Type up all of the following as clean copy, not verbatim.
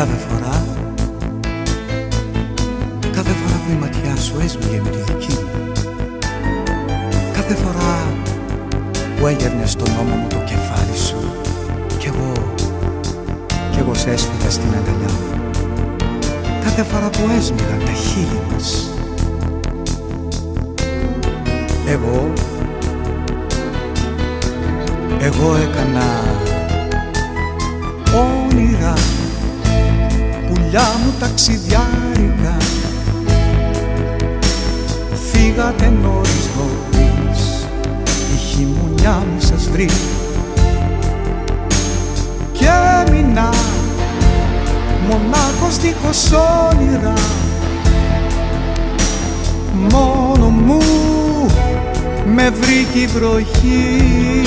Κάθε φορά που η ματιά σου έσμιγε με τη δική μου, κάθε φορά που έγερνες στον ώμο μου το κεφάλι σου κι εγώ σε έσφυγα στην αγκαλιά μου, κάθε φορά που έσμιγαν τα χείλη μας, εγώ έκανα όνειρα, πουλιά μου ταξιδιάρικα. Φύγατε νωρίς νωρίς, η χειμωνιά μη σας βρει και έμεινα μονάχος δίχως όνειρα. Μόνο μου με βρήκε η βροχή.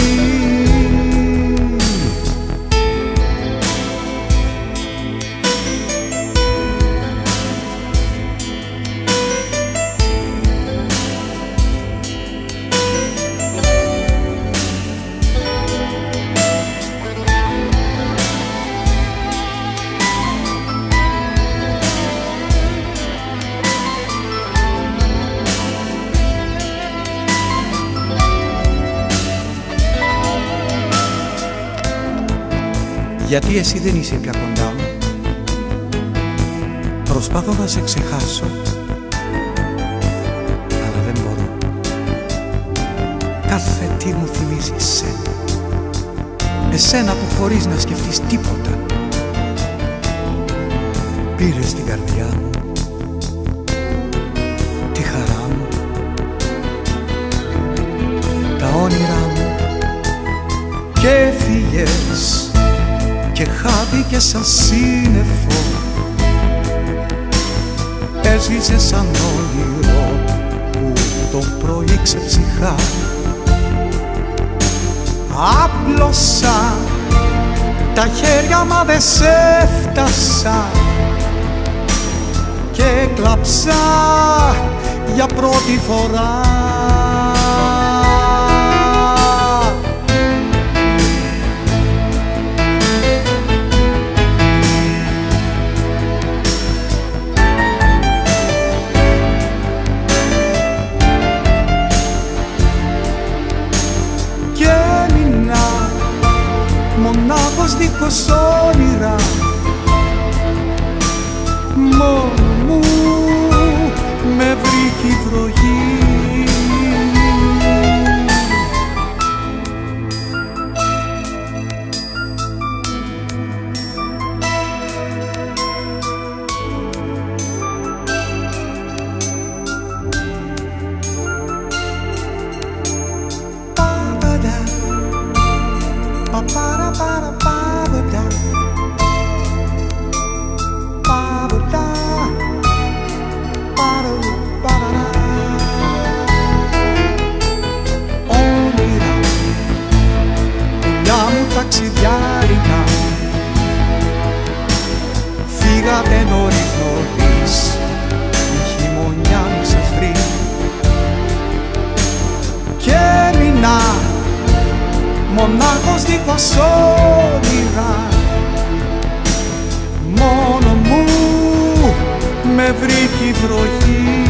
Γιατί εσύ δεν είσαι πια κοντά μου, προσπάθω να σε ξεχάσω, αλλά δεν μπορώ. Κάθε τι μου θυμίζει εσένα, εσένα που χωρίς να σκεφτείς τίποτα πήρες την καρδιά μου, τη χαρά μου, τα όνειρά μου και έφυγες και χάθηκε σαν σύννεφο. Έσβησε σαν όνειρο που το πρωί ξεψυχά. Άπλωσα τα χέρια μα δε σε έφτασα και κλάψα για πρώτη φορά. Μονάχος δίχως όνειρα, μόνο μου με βρήκε η βροχή. Όνειρα, πουλιά μου ταξιδιάρικα, φύγατε νωρίς νωρίς, η χειμωνιά μη σας βρει και έμεινα μονάχος δίχως όνειρα. Μόνο μου με βρήκε η βροχή.